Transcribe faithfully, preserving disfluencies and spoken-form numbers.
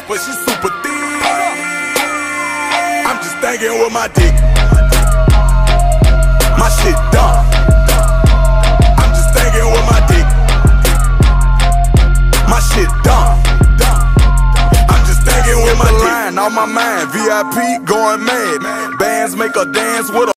but she super thick. I'm just thinking with my dick. My shit dumb. I'm just thinking with my dick. My shit dumb. I'm just thinking with my dick. On my mind, V I P going mad. Bands make her dance with a